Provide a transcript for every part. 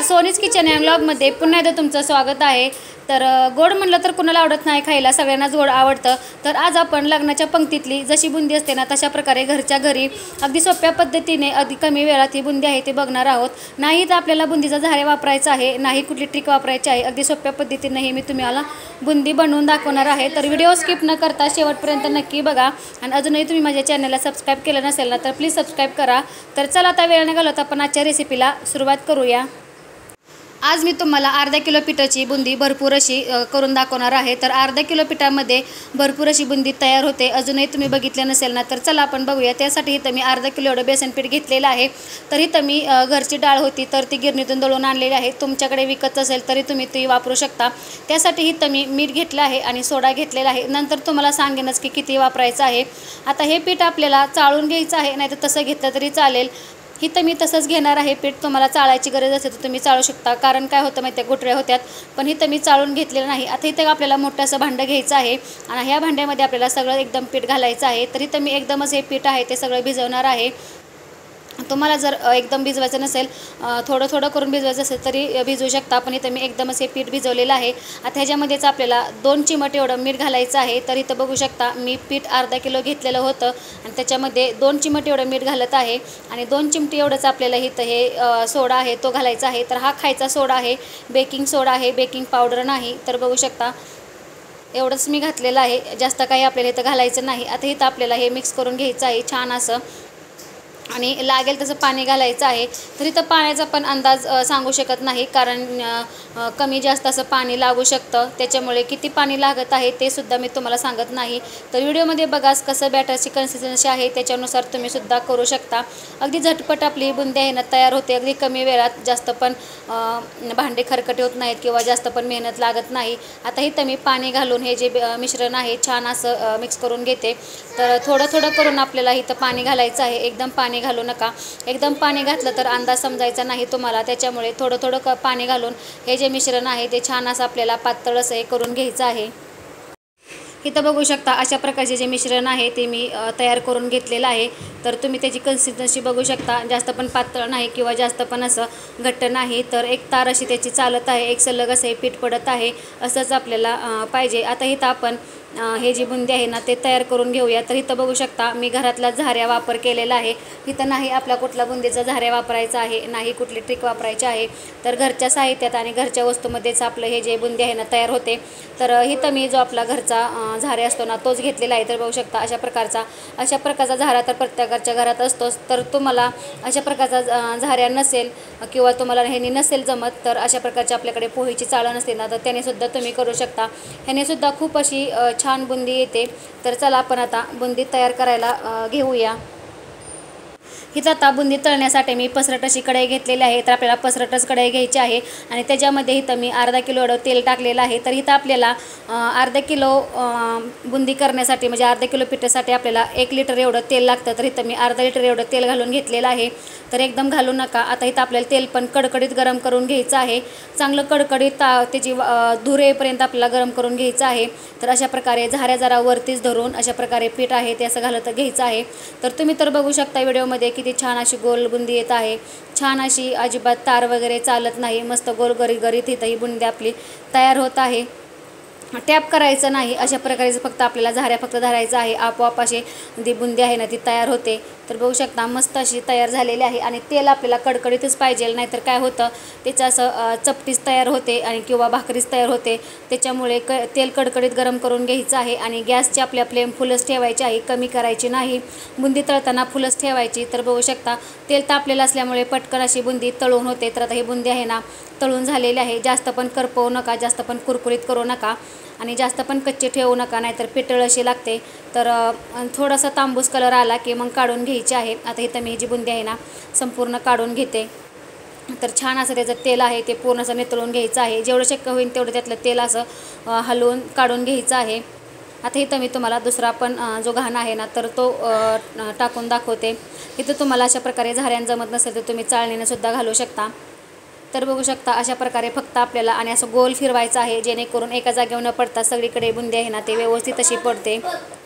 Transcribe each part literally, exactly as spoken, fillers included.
सोनीज kitchen and व्लॉगमध्ये पुन्हा एकदा तुमचं स्वागत आहे। तर गोड म्हणलं तर कुणाला आवडत नाही खायला, सगळ्यांनाच गोड आवडतं। तर आज आपण लग्नाच्या पंक्तीतली जशी बुंदी असते ना तशा प्रकारे घरच्या घरी अगदी सोप्या पद्धतीने अगदी कमी वेळात ही बुंदी आहे ते बघणार आहोत। नाही तर आपल्याला बुंदीचा झारे वापरायचा आहे, नाही कुठली ट्रिक वापरायची आहे, अगदी सोप्या पद्धतीने ही मी तुम्हाला बुंदी बनवून दाखवणार आहे। तर व्हिडिओ स्किप न करता शेवटपर्यंत नक्की बघा आणि अजूनही तुम्ही माझ्या चॅनलला सबस्क्राइब केलं नसेल ना तर प्लीज सबस्क्राइब करा। तर चला आता वेळ न घालवता आपण आजच्या रेसिपीला सुरुवात करूया। आज मी तुम्हाला अर्धा किलो पिठाची बुंदी भरपूर अशी करून दाखवणार आहे। तर अर्धा किलो पिठामध्ये भरपूर अशी बुंदी तयार होते। अजूनही तुम्ही बघितलं नसेल ना तर चला आपण बघूया। त्यासाठी इथं मी अर्धा किलो एवढं बेसन पीठ घेतलेलं आहे। तर इथं मी घरची डाळ होती तर ती गिरणीतून दळून आणलेली आहे। तुमच्याकडे विकत असेल तरी तुम्ही ती वापरू शकता। त्यासाठी इथं मी मीठ घेतलं आहे आणि सोडा घेतलेला आहे। नंतर तुम्हाला सांगेनच की किती वापरायचं आहे। आता हे पीठ आपल्याला चाळून घ्यायचं आहे, नाही तर तसं घेतलं तरी चालेल। इथं मी तसंच घेणार आहे पीठ। तुम्हाला चाळायची गरज असेल तर तुम्ही चाळू शकता, कारण काय होतं माहिती आहे गुठळ्या होत्यात, पण इथं मी चाळून घेतलेलं नाही। आता इथं आपल्याला मोठं असं भांडं घ्यायचं आहे आणि ह्या भांड्यामध्ये आपल्याला सगळं एकदम पीठ घालायचं आहे। तर इथं मी एकदमच हे पीठ आहे ते सगळं भिजवणार आहे। तुम्हाला जर एकदम भिजवायचं नसेल, थोडं थोडं करून भिजवायचं असेल तरी भिजवू शकता, पण इथं मी एकदमच हे पीठ भिजवलेलं आहे। आता ह्याच्यामध्येच आपल्याला दोन चिमट एवढं मीठ घालायचं आहे। तर इथं बघू शकता मी पीठ अर्धा किलो घेतलेलं होतं आणि त्याच्यामध्ये दोन चिमट एवढं मीठ घालत आहे आणि दोन चिमटी एवढंच आपल्याला इथं हे सोडा आहे तो घालायचा आहे। तर हा खायचा सोडा आहे, बेकिंग सोडा आहे, बेकिंग पावडर नाही। तर बघू शकता एवढंच मी घातलेलं आहे, जास्त काही आपल्याला इथं घालायचं नाही। आता इथं आपल्याला हे मिक्स करून घ्यायचं आहे छान असं आणि लागेल तसं पाणी घालायचं आहे। तर इथं पाण्याचा पण अंदाज सांगू शकत नाही, कारण कमी जास्त असं पाणी लागू शकतं, त्याच्यामुळे किती पाणी लागत आहे ते सुद्धा मी तुम्हाला सांगत नाही। तर व्हिडिओमध्ये बघाच कसं बॅटरची कन्सिस्टन्सी आहे त्याच्यानुसार तुम्ही सुद्धा करू शकता। अगदी झटपट आपली बुंदी आहे ना तयार होते, अगदी कमी वेळात, जास्त पण भांडे खरकटे होत नाहीत किंवा जास्त पण मेहनत लागत नाही। आता इथं मी पाणी घालून हे जे मिश्रण आहे छान असं मिक्स करून घेते। तर थोडं थोडं करून आपल्याला इथं पाणी घालायचं आहे, एकदम पाणी घालू नका। एकदम पाणी घातलं तर अंदाज समजायचा नाही तुम्हाला, त्याच्यामुळे थोडं थोडं क पाणी घालून हे जे मिश्रण आहे ते छान असं आपल्याला पातळ असं हे करून घ्यायचं आहे। इथं बघू शकता अशा प्रकारचे जे मिश्रण आहे ते मी तयार करून घेतलेलं आहे। तर तुम्ही त्याची कन्सिस्टन्सी बघू शकता, जास्त पण पातळ नाही किंवा जास्त पण असं घट्ट नाही। तर एक तार अशी त्याची चालत आहे, एक सलग असं हे पीठ पडत आहे, असंच आपल्याला पाहिजे। आता इथं आपण हे जी बुंदी आहे ना ते तयार करून घेऊया। तर इथं बघू शकता मी घरातला झाऱ्या वापर केलेला आहे। इथं नाही आपला कुठला बुंदीचा झाऱ्या वापरायचा आहे, नाही कुठली ट्रिक वापरायची आहे। तर घरच्या साहित्यात आणि घरच्या वस्तूमध्येच आपलं हे जे बुंदी आहे ना तयार होते। तर इथं मी जो आपला घरचा झारे असतो ना तोच घेतलेला आहे। तर बघू शकता अशा प्रकारचा अशा प्रकारचा झारा तर प्रत्येकाच्या घरात असतोच। तर तुम्हाला अशा प्रकारचा झाऱ्या नसेल किंवा तुम्हाला ह्याने नसेल जमत तर अशा प्रकारची आपल्याकडे पोहेची चाळण असते ना तर त्याने सुद्धा तुम्ही करू शकता। ह्याने सुद्धा खूप अशी छान बुंदी येते। तर चला आपण आता बुंदी तयार करायला घेऊया। इथं आता बुंदी तळण्यासाठी मी पसरट अशी कढई घेतलेली आहे। तर आपल्याला पसरटच कढई घ्यायची आहे आणि त्याच्यामध्ये इथं मी अर्धा किलो एवढं तेल टाकलेलं आहे। तर इथं आपल्याला अर्धा किलो बुंदी करण्यासाठी म्हणजे अर्धा किलो पिठासाठी आपल्याला एक लिटर एवढं तेल लागतं। तर इथं मी अर्धा लिटर एवढं तेल घालून घेतलेलं आहे। तर एकदम घालू नका। आता इथं आपल्याला तेल पण कडकडीत गरम करून घ्यायचं आहे, चांगलं कडकडीत त्याची धूर येईपर्यंत आपल्याला गरम करून घ्यायचं आहे। तर अशा प्रकारे झाऱ्या जरा वरतीच धरून अशा प्रकारे पीठ आहे ते असं घालत घ्यायचं आहे। तर तुम्ही तर बघू शकता व्हिडिओमध्ये किती छान अशी गोल बुंदी येत आहे, छान अशी, अजिबात तार वगैरे चालत नाही, मस्त गोल गरी गरीत इथं ही बुंदी आपली तयार होत आहे। टॅप करायचं नाही, अशा प्रकारे फक्त आपल्याला झाऱ्या फक्त धरायचं आहे, आपोआप अशी ती बुंदी आहे ना ती तयार होते। तर बघू शकता मस्त अशी तयार झालेली आहे आणि तेल आपल्याला कडकडीतच पाहिजे, नाहीतर काय होतं त्याचं असं चपटीच तयार होते आणि किंवा भाकरीच तयार होते। त्याच्यामुळे क तेल कडकडीत गरम करून घ्यायचं आहे आणि गॅसची आपल्या फ्लेम फुलच ठेवायची आहे, कमी करायची नाही। बुंदी तळताना फुलच ठेवायची। तर बघू शकता तेल तापलेलं असल्यामुळे पटकन अशी बुंदी तळून होते। तर आता ही बुंदी आहे ना तळून झालेली आहे, जास्त पण करपवू नका, जास्त पण कुरकुरीत करू नका आणि जास्त पण कच्चे ठेवू नका, नाहीतर पितळ अशी लागते। तर थोडासा तांबूस कलर आला की मग काढून घ्यायची आहे। आता इथं मी जी बुंदी आहे ना संपूर्ण काढून घेते। तर छान असं त्याचं तेल आहे ते पूर्ण असं नितळून घ्यायचं आहे, जेवढं शक्य होईल तेवढं त्यातलं तेल असं हलवून काढून घ्यायचं आहे। आता इथं मी तुम्हाला दुसरा पण जो घाण आहे ना तर तो टाकून दाखवते। इथं तुम्हाला अशा प्रकारे झाऱ्यान जमत नसेल तर तुम्ही चाळणीने सुद्धा घालू शकता। तर बघू शकता अशा प्रकारे फक्त आपल्याला आणि असं गोल फिरवायचं आहे, जेणेकरून एका जागेवर न पडता सगळीकडे बुंदी आहे ना ते व्यवस्थित अशी पडते।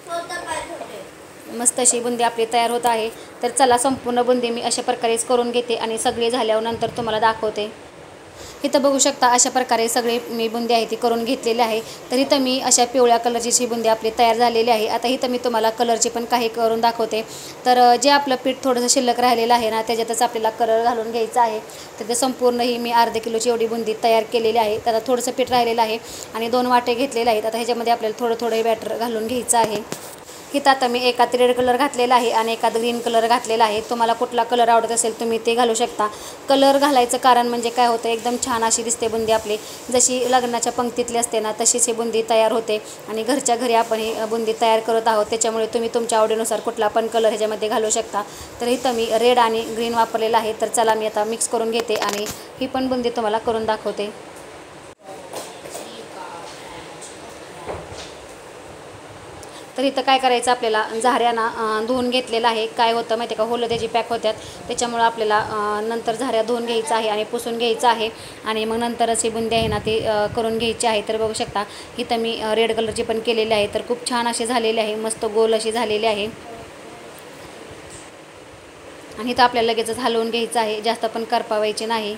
मस्त अशी बुंदी आपली तयार होत आहे। तर चला संपूर्ण बुंदी मी अशा प्रकारेच करून घेते आणि सगळी झाल्यावर नंतर तुम्हाला दाखवते। इथं बघू शकता अशा प्रकारे सगळे मी बुंदी आहे ती करून घेतलेली आहे. तर इथं मी अशा पिवळ्या कलरची ही बुंदी आपली तयार झालेली आहे. आता इथं मी तुम्हाला कलरची पण काही करून दाखवते. तर जे आपलं पीठ थोडंसं शिल्लक राहिलेलं आहे ना, त्याच्यातच आपल्याला कलर घालून घ्यायचा आहे. तर ते संपूर्ण ही मी अर्धा किलोची एवढी बुंदी तयार केलेली आहे. तर आता थोडंसं पीठ राहिलेलं आहे आणि दोन वाटे घेतलेले आहेत. आता ह्याच्यामध्ये आपल्याला थोडं थोडं बॅटर घालून घ्यायचं आहे. इथं आता मी एकात रेड कलर घातलेला आहे आणि एकात ग्रीन कलर घातलेला आहे. तुम्हाला कुठला कलर आवडत असेल तुम्ही ते घालू शकता. कलर घालायचं कारण म्हणजे काय होतं, एकदम छान अशी दिसते बुंदी आपली. जशी लग्नाच्या पंक्तीतली असते ना तशीच ही बुंदी तयार होते आणि घरच्या घरी आपण ही बुंदी तयार करत आहोत. त्याच्यामुळे तुम्ही तुमच्या आवडीनुसार कुठला पण कलर ह्याच्यामध्ये घालू शकता. तर इथं मी रेड आणि ग्रीन वापरलेला आहे. तर चला मी आता मिक्स करून घेते आणि ही पण बुंदी तुम्हाला करून दाखवते. तर इथं काय करायचं, आपल्याला झाऱ्याना धुवून घेतलेलं आहे. काय होतं माहिती आहे का, होलं त्याची पॅक होत्यात, त्याच्यामुळं आपल्याला नंतर झाऱ्या धुवून घ्यायचं आहे आणि पुसून घ्यायचं आहे आणि मग नंतरच ही बुंदी आहे ना ती करून घ्यायची आहे. तर बघू शकता इथं मी रेड कलरची पण केलेली आहे. तर खूप छान असे झालेले आहे, मस्त गोल अशी झालेली आहे आणि इथं आपल्याला लगेचच हलवून घ्यायचं आहे, जास्त पण करपावायची नाही.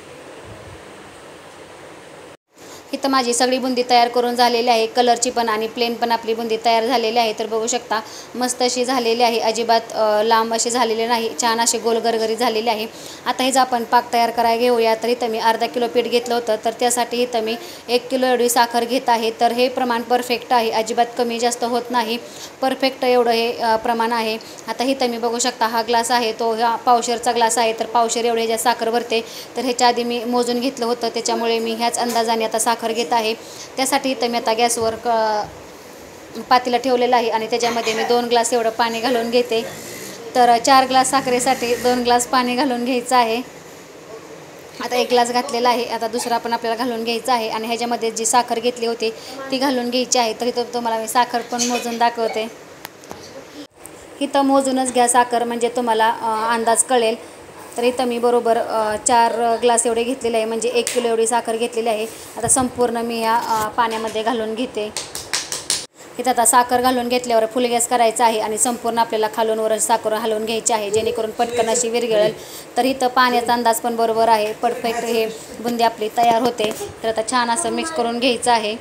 इथं माझी सगळी बुंदी तयार करून झालेली आहे. कलरची पण आणि प्लेन पण आपली बुंदी तयार झालेली आहे. तर बघू शकता मस्त अशी झालेली आहे, अजिबात लांब अशी झालेली नाही, छान असे गोल गरगरी झालेली आहे. आता हे जर आपण पाक तयार करायला घेऊया, तर इथं मी अर्धा किलो पीठ घेतलं होतं. तर त्यासाठी इथं मी एक किलो एवढी साखर घेत आहे. तर हे प्रमाण परफेक्ट आहे, अजिबात कमी जास्त होत नाही, परफेक्ट एवढं हे प्रमाण आहे. आता इथं मी बघू शकता हा ग्लास आहे तो हा पावशेरचा ग्लास आहे. तर पावशेर एवढे ज्या साखर भरते. तर ह्याच्या आधी मी मोजून घेतलं होतं, त्याच्यामुळे मी ह्याच अंदाजाने आता साखर घेत आहे. त्यासाठी इथं मी आता गॅसवर क पातेलं ठेवलेलं आहे आणि त्याच्यामध्ये मी दोन ग्लास एवढं पाणी घालून घेते. तर चार ग्लास साखरेसाठी दोन ग्लास पाणी घालून घ्यायचं आहे. आता एक ग्लास घातलेला आहे, आता दुसरा पण आपल्याला घालून घ्यायचा आहे आणि ह्याच्यामध्ये जी साखर घेतली होती ती घालून घ्यायची आहे. तर इथं तुम्हाला मी साखर पण मोजून दाखवते. इथं मोजूनच घ्या साखर, म्हणजे तुम्हाला अंदाज कळेल. तर इथं मी बरोबर चार ग्लास एवढे घेतलेले आहे, म्हणजे एक किलो एवढी साखर घेतलेली आहे. आता संपूर्ण मी या पाण्यामध्ये घालून घेते. इथं आता साखर घालून घेतल्यावर फुल गॅस करायचा आहे आणि संपूर्ण आपल्याला खालून वर साखर हलवून घ्यायची आहे, जेणेकरून पटकन अशी विरघळेल. तर इथं पाण्याचा अंदाज पण बरोबर आहे, परफेक्ट हे बुंदी आपली तयार होते. तर आता छान असं मिक्स करून घ्यायचं आहे.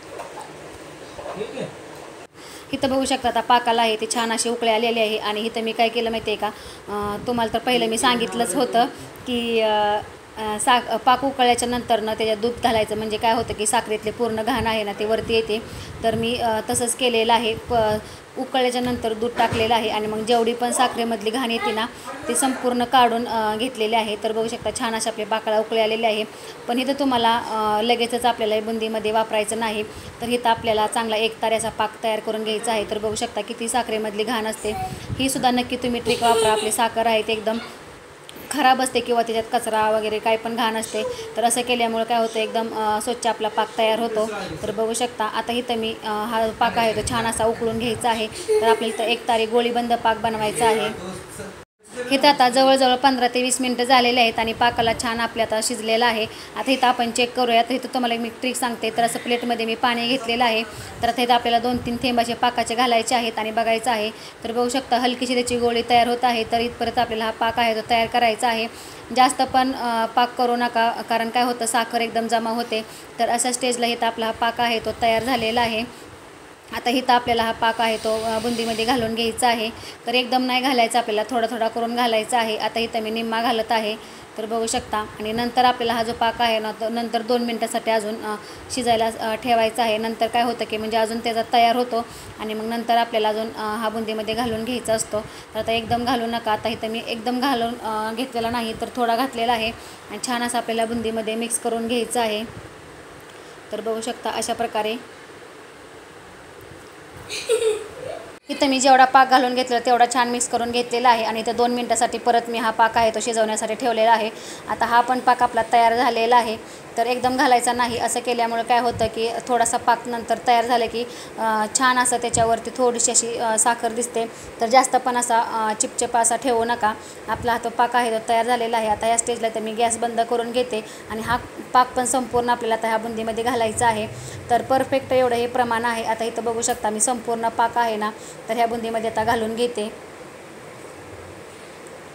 इथं बघू शकता आता पाकाला आहे ते छान असे उकळे आलेले आहे आणि इथं मी काय केलं माहिती आहे का, तुम्हाला तर पहिलं मी सांगितलंच होतं की सा पाक उकळल्याच्या नंतर ना त्याच्यात दूध घालायचं, म्हणजे काय होतं की साखरेतले पूर्ण घाण आहे ना ते वरती येते. तर मी तसंच केलेलं आहे, प उकळल्याच्या नंतर दूध टाकलेलं आहे आणि मग जेवढी पण साखरेमधली घाण येते ना ते संपूर्ण काढून घेतलेले आहे. तर बघू शकता छान असे आपले पाकाला उकळे आलेले आहे. पण इथं तुम्हाला लगेचच आपल्याला बुंदीमध्ये वापरायचं नाही. तर इथं आपल्याला चांगला एक ताऱ्याचा पाक तयार करून घ्यायचा आहे. तर बघू शकता किती साखरेमधली घाण असते, ही सुद्धा नक्की तुम्ही ट्रिक वापरा. आपली साखर आहे ते एकदम खराब असते किंवा त्याच्यात कचरा वगैरे काय पण घाण असते. तर असं केल्यामुळे काय होतं, एकदम स्वच्छ आपला पाक तयार होतो. तर बघू शकता आता इथं मी हा पाक आहे तो छान असा उकळून घ्यायचा आहे. तर आपल्याला इथं एक तारी गोळीबंद पाक बनवायचा आहे. इथं आता जवळजवळ पंधरा ते वीस मिनटं झालेले आहेत आणि पाकाला छान आपल्या आता शिजलेला आहे. आता इथं आपण चेक करूया. तर इथं तुम्हाला मी ट्रिक सांगते. तर असं प्लेटमध्ये मी पाणी घेतलेलं आहे. तर आता इथं आपल्याला दोन तीन थेंब असे पाकाचे घालायचे आहेत आणि बघायचं आहे. तर बघू शकता हलकीशी त्याची गोळी तयार होत आहे. तर इथपर्यंत आपल्याला हा पाक आहे तो तयार करायचा आहे. जास्त पण पाक करू नका, कारण काय होतं साखर एकदम जमा होते. तर अशा स्टेजला इथं आपला हा पाक आहे तो तयार झालेला आहे. आता इथं आपल्याला हा पाक आहे तो बुंदीमध्ये घालून घ्यायचा आहे. तर एकदम नाही घालायचा, आपल्याला थोडा थोडा करून घालायचा आहे. आता इथं मी निम्मा घालत आहे. तर बघू शकता आणि नंतर आपल्याला हा जो पाक आहे ना तो नंतर दोन मिनटासाठी अजून शिजायला ठेवायचा आहे. नंतर काय होतं की म्हणजे अजून त्याचा तयार होतो आणि मग नंतर आपल्याला अजून हा बुंदीमध्ये घालून घ्यायचा असतो. तर आता एकदम घालू नका. आता इथं मी एकदम घालून घेतलेला नाही, तर थोडा घातलेला आहे आणि छान असं आपल्याला बुंदीमध्ये मिक्स करून घ्यायचं आहे. तर बघू शकता अशा प्रकारे इथं मी जेवढा पाक घालून घेतला तेवढा छान मिक्स करून घेतलेला आहे आणि इथं दोन मिनटासाठी परत मी हा पाक आहे तो शिजवण्यासाठी ठेवलेला आहे. आता हा पण पाक आपला तयार झालेला आहे. तर एकदम घालायचा नाही, असं केल्यामुळे काय होतं की थोडासा पाक नंतर तयार झालं की छान असं त्याच्यावरती थोडीशी अशी साखर दिसते. तर जास्त पण असा चिपचिप असा ठेवू नका. आपला हा तो पाक आहे तो तयार झालेला आहे. आता या स्टेजला तर मी गॅस बंद करून घेते आणि हा पाक पण संपूर्ण आपल्याला आता ह्या बुंदीमध्ये घालायचा आहे. तर परफेक्ट एवढं हे प्रमाण आहे. आता इथं बघू शकता मी संपूर्ण पाक आहे ना तर ह्या बुंदीमध्ये आता घालून घेते.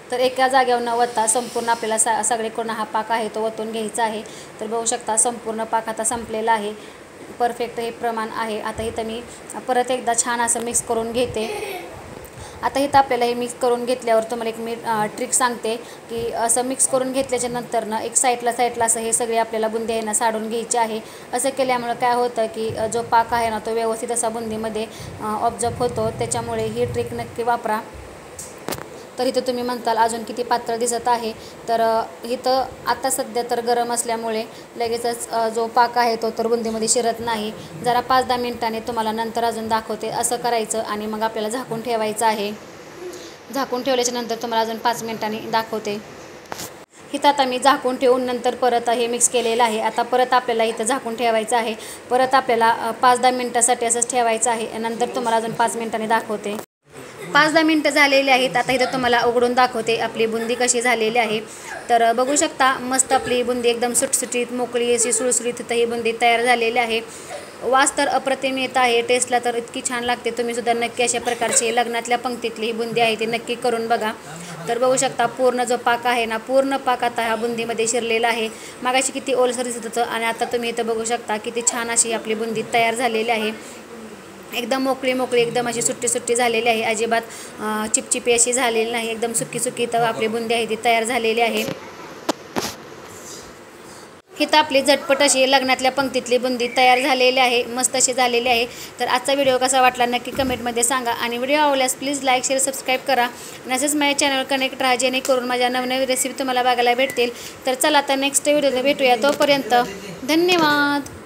तर एका जागेवर न वतता संपूर्ण आपल्याला सा सगळीकडून हा पाक आहे तो वतून घ्यायचा आहे. तर बघू शकता संपूर्ण पाक आता संपलेला आहे. परफेक्ट हे प्रमाण आहे. आता इथं मी परत एकदा छान असं मिक्स करून घेते. आता इथं आपल्याला हे मिक्स करून घेतल्यावर तुम्हाला एक मी ट्रिक सांगते की असं मिक्स करून घेतल्याच्या नंतर ना एक साईडला साईडला असं हे सगळे आपल्याला बुंदी आहे ना साडून घ्यायचे आहे. असं केल्यामुळं काय होतं की जो पाक आहे ना तो व्यवस्थित असा बुंदीमध्ये ऑब्झर्व होतो. त्याच्यामुळे ही ट्रिक नक्की वापरा. तर इथं तुम्ही म्हणताल अजून किती पातळ दिसत आहे. तर इथं आता सध्या तर गरम असल्यामुळे लगेचच जो पाक आहे तो तर बुंदीमध्ये शिरत नाही. जरा पाच दहा मिनिटांनी तुम्हाला नंतर अजून दाखवते. असं करायचं आणि मग आपल्याला झाकून ठेवायचं आहे. झाकून ठेवल्याच्या नंतर तुम्हाला अजून पाच मिनिटांनी दाखवते. इथं आता मी झाकून ठेवून नंतर परत हे मिक्स केलेलं आहे. आता परत आपल्याला इथं झाकून ठेवायचं आहे. परत आपल्याला पाच दहा मिनटासाठी असंच ठेवायचं आहे. नंतर तुम्हाला अजून पाच मिनिटांनी दाखवते. पाच दहा मिनटं झालेली आहेत. आता इथं तुम्हाला उघडून दाखवते आपली बुंदी कशी झालेली आहे. तर बघू शकता मस्त आपली बुंदी एकदम सुटसुटीत मोकळी अशी सुळसुळीत इथं ही बुंदी तयार झालेली आहे. वास तर अप्रतिम येत आहे. टेस्टला तर इतकी छान लागते. तुम्हीसुद्धा नक्की अशा प्रकारची लग्नातल्या पंक्तीतली ही बुंदी आहे ती नक्की करून बघा. तर बघू शकता पूर्ण जो पाक आहे ना पूर्ण पाक आता ह्या बुंदीमध्ये शिरलेला आहे. मागाशी किती ओलसर दिसत होतं आणि आता तुम्ही इथं बघू शकता किती छान अशी आपली बुंदी तयार झालेली आहे. एकदम मोकळी मोकळी एकदम अशी सुट्टी सुट्टी झालेली आहे. अजिबात चिपचिपी अशी झालेली नाही. एकदम सुकी सुकी तर आपली बुंदी आहे ती तयार झालेली आहे. इथं आपली झटपट अशी लग्नातल्या पंक्तीतली बुंदी तयार झालेली आहे. मस्त अशी झालेली आहे. तर आजचा व्हिडिओ कसा वाटला नक्की कमेंटमध्ये सांगा आणि व्हिडिओ आवडल्यास प्लीज लाईक शेअर सबस्क्राईब करा आणि असंच माझ्या चॅनलवर कनेक्ट राहा जेणेकरून माझ्या नवनवीन रेसिपी तुम्हाला बघायला भेटतील. तर चला आता नेक्स्ट व्हिडिओ भेटूया. तोपर्यंत धन्यवाद.